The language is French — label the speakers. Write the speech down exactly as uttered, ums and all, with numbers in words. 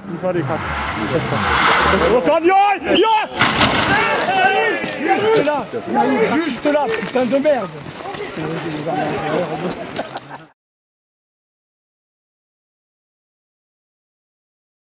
Speaker 1: Il va les quatre. Retourne, Yoann! Yoann! Juste là! Juste là, putain de merde!